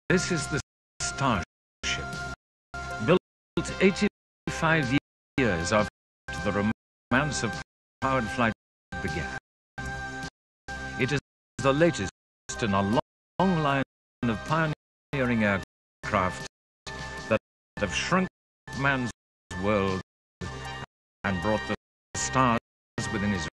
This is the Starship, built 85 years after the romance of powered flight began. It is the latest in a long line of pioneering aircraft that have shrunk man's world and brought the stars within his